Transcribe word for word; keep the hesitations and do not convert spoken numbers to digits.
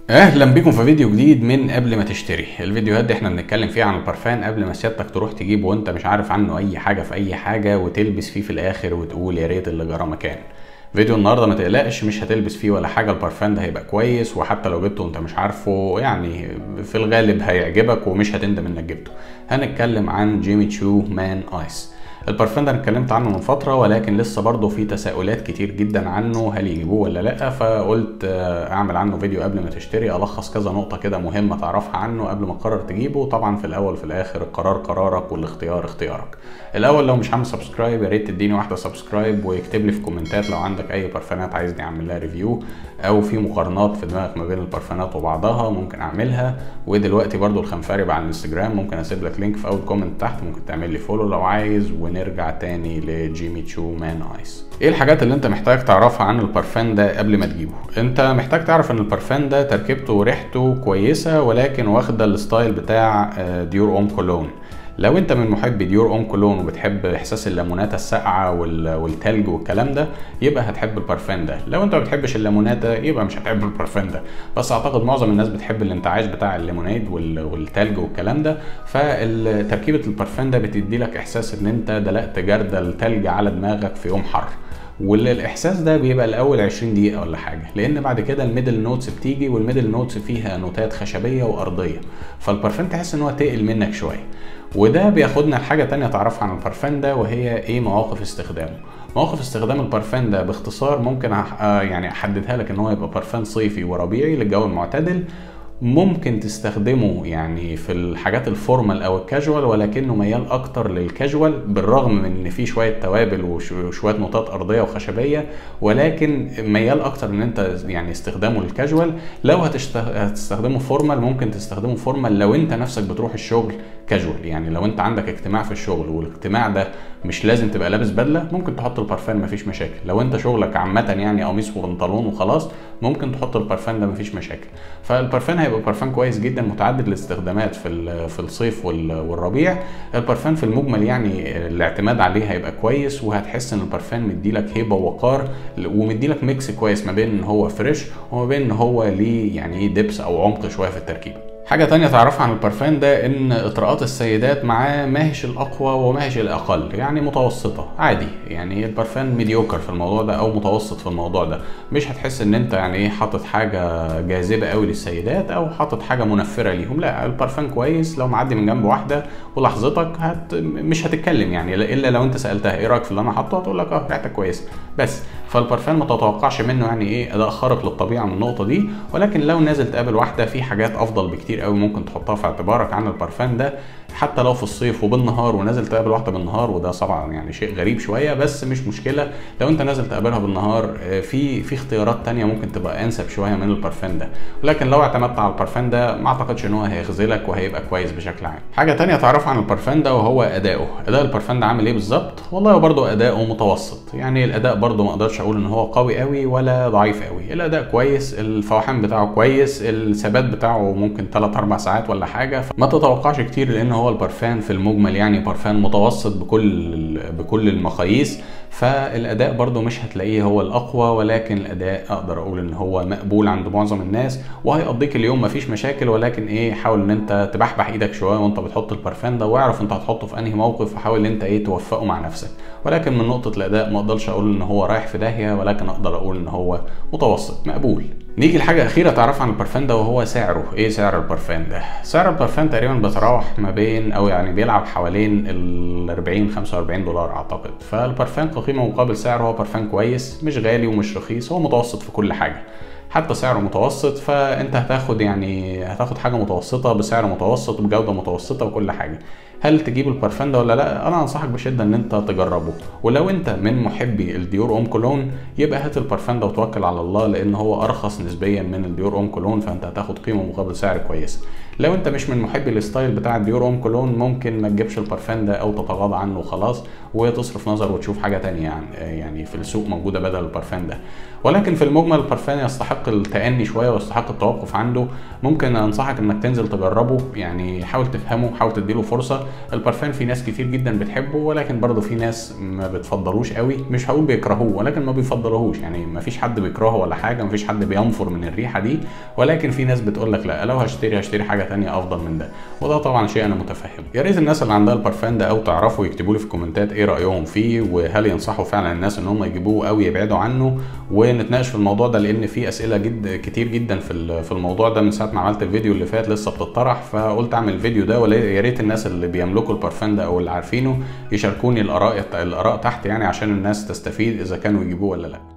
اهلا بيكم في فيديو جديد من قبل ما تشتري. الفيديوهات دي احنا بنتكلم فيها عن البرفان قبل ما سيادتك تروح تجيبه وانت مش عارف عنه اي حاجه في اي حاجه وتلبس فيه في الاخر وتقول يا ريت اللي جرى مكان. فيديو النهارده ما تقلقش، مش هتلبس فيه ولا حاجه، البرفان ده هيبقى كويس، وحتى لو جبته وانت مش عارفه يعني في الغالب هيعجبك ومش هتندم انك جبته. هنتكلم عن جيمي تشو مان ايس. البرفان ده انا اتكلمت عنه من فتره، ولكن لسه برضه في تساؤلات كتير جدا عنه، هل يجيبوه ولا لا؟ فقلت اعمل عنه فيديو قبل ما تشتري، الخص كذا نقطه كده مهمه تعرفها عنه قبل ما تقرر تجيبه. طبعا في الاول وفي الاخر القرار قرارك والاختيار اختيارك. الاول لو مش عامل سبسكرايب يا ريت تديني واحده سبسكرايب، واكتب لي في كومنتات لو عندك اي برفانات عايزني اعمل لها ريفيو، او في مقارنات في دماغك ما بين البرفانات وبعضها ممكن اعملها. ودلوقتي برضو الخنفارب على الانستجرام، ممكن اسيب لك لينك في اول كومنت تحت، ممكن تعمل لي فولو لو عايز. ونرجع تاني لجيمي تشو مان ايس. ايه الحاجات اللي انت محتاج تعرفها عن البرفان ده قبل ما تجيبه؟ انت محتاج تعرف ان البرفان ده تركيبته وريحته كويسه، ولكن واخده الستايل بتاع ديور اوم كولون. لو انت من محبي ديور اوم كولون وبتحب احساس الليموناتا الساقعه والتلج والكلام ده، يبقى هتحب البرفان ده. لو انت ما بتحبش الليموناتا يبقى مش هتحب البرفان ده، بس اعتقد معظم الناس بتحب الانتعاش بتاع الليموناد والتلج والكلام ده. فتركيبه البرفان ده بتدي لك احساس ان انت دلقت جردل التلج على دماغك في يوم حر، والاحساس ده بيبقى الاول عشرين دقيقه ولا حاجه، لان بعد كده الميدل نوتس بتيجي، والميدل نوتس فيها نوتات خشبيه وارضيه، فالبرفان تحس ان هو تقل منك شويه. وده بياخدنا لحاجه تانية تعرفها عن البرفان ده، وهي ايه مواقف استخدامه. مواقف استخدام البرفان ده باختصار ممكن يعني احددها لك ان هو يبقى برفان صيفي وربيعي للجو المعتدل. ممكن تستخدمه يعني في الحاجات الفورمال او الكاجوال، ولكنه ميال اكتر للكاجوال، بالرغم من ان فيه شويه توابل وشويه نوتات ارضيه وخشبيه، ولكن ميال اكتر ان انت يعني استخدامه للكاجوال. لو هتستخدمه فورمال ممكن تستخدمه فورمال لو انت نفسك بتروح الشغل كاجوال، يعني لو انت عندك اجتماع في الشغل والاجتماع ده مش لازم تبقى لابس بدله، ممكن تحط البرفان مفيش مشاكل. لو انت شغلك عامه يعني قميص وبنطلون وخلاص، ممكن تحط البرفان ده مفيش مشاكل. فالبرفان هيبقى برفان كويس جدا متعدد الاستخدامات في في الصيف والربيع. البرفان في المجمل يعني الاعتماد عليه هيبقى كويس، وهتحس ان البرفان مديلك هيبه ووقار، ومديلك ميكس كويس ما بين ان هو فريش وما بين ان هو ليه يعني ايه دبس او عمق شويه في التركيب. حاجة تانية تعرفها عن البرفان ده ان اطراءات السيدات معاه ماهيش الاقوى وماهيش الاقل، يعني متوسطة عادي. يعني البرفان ميديوكر في الموضوع ده او متوسط في الموضوع ده، مش هتحس ان انت يعني ايه حاطط حاجة جاذبة قوي للسيدات او حاطط حاجة منفرة ليهم. لا، البرفان كويس. لو معدي من جنب واحدة ولحظتك هت مش هتتكلم يعني، الا لو انت سألتها ايه رايك في اللي انا حاطه، هتقول لك اه ريحتك كويسة بس. فالبرفان ما تتوقعش منه يعني ايه اداء خارق للطبيعة من النقطة دي، ولكن لو نازل تقابل واحدة في حاجات افضل بكتير قوي ممكن تحطها في اعتبارك عن البرفان ده، حتى لو في الصيف وبالنهار ونازل تقابل واحده بالنهار. وده طبعا يعني شيء غريب شويه، بس مش مشكله. لو انت نازل تقابلها بالنهار في في اختيارات تانية ممكن تبقى انسب شويه من البرفان ده، ولكن لو اعتمدت على البرفان ده ما اعتقدش ان هو هيخذلك وهيبقى كويس بشكل عام. حاجه تانية تعرفها عن البرفان ده وهو اداؤه. اداء البرفان ده عامل ايه بالظبط؟ والله برده اداؤه متوسط، يعني الاداء برده ما اقدرش اقول ان هو قوي قوي ولا ضعيف قوي. الاداء كويس، الفواحان بتاعه كويس، الثبات بتاعه ممكن ثلاثة أربعة ساعات ولا حاجه، ما تتوقعش كتير لان هو البرفان في المجمل يعني برفان متوسط بكل بكل المقاييس. فالاداء برضو مش هتلاقيه هو الاقوى، ولكن الاداء اقدر اقول ان هو مقبول عند معظم الناس وهيقضيك اليوم مفيش مشاكل. ولكن ايه، حاول ان انت تبحبح ايدك شويه وانت بتحط البرفان ده، واعرف انت هتحطه في انهي موقف، وحاول ان انت ايه توفقه مع نفسك. ولكن من نقطه الاداء ما اقدرش اقول ان هو رايح في داهيه، ولكن اقدر اقول ان هو متوسط مقبول. نيجي لحاجه اخيره تعرفها عن البرفان ده وهو سعره. ايه سعر البرفان ده؟ سعر البرفان تقريبا بيتراوح ما بين او يعني بيلعب حوالين ال أربعين خمسة وأربعين دولار اعتقد. فالبرفان كقيمه مقابل سعر هو برفان كويس، مش غالي ومش رخيص، هو متوسط في كل حاجه، حتى سعره متوسط. فانت هتاخد يعني هتاخد حاجه متوسطه بسعر متوسط وبجوده متوسطه وكل حاجه. هل تجيب البرفان ده ولا لا؟ انا انصحك بشده ان انت تجربه. ولو انت من محبي الديور اوم كولون يبقى هات البرفان ده وتوكل على الله، لان هو ارخص نسبيا من الديور اوم كولون، فانت هتاخد قيمه مقابل سعر كويس. لو انت مش من محبي الستايل بتاع الديور اوم كولون ممكن ما تجيبش البرفان ده او تتغاضى عنه وخلاص، وتصرف نظر وتشوف حاجه تانية يعني يعني في السوق موجوده بدل البرفان ده. ولكن في المجمل البرفان يستحق التأني شويه ويستحق التوقف عنده. ممكن انصحك انك تنزل تجربه، يعني حاول تفهمه، حاول تديله فرصه. البرفان في ناس كتير جدا بتحبه، ولكن برضه في ناس ما بتفضلوش قوي، مش هقول بيكرهوه ولكن ما بيفضلوهوش، يعني ما فيش حد بيكرهه ولا حاجه، ما فيش حد بينفر من الريحه دي، ولكن في ناس بتقول لك لا، لو هشتري هشتري حاجه ثانيه افضل من ده، وده طبعا شيء انا متفهمه. يا ريت الناس اللي عندها البرفان ده او تعرفوا يكتبوا لي في الكومنتات ايه رايهم فيه، وهل ينصحوا فعلا الناس ان هم يجيبوه او يبعدوا عنه، ونتناقش في الموضوع ده، لان في اسئله جد كتير جدا في في الموضوع ده من ساعه ما عملت الفيديو اللي فات لسه بتطرح، فقلت اعمل الفيديو ده. ويا ريت الناس اللي بيملكوا البرفان ده او اللي عارفينه يشاركوني الاراء الاراء تحت، يعني عشان الناس تستفيد اذا كانوا يجيبوه ولا لا.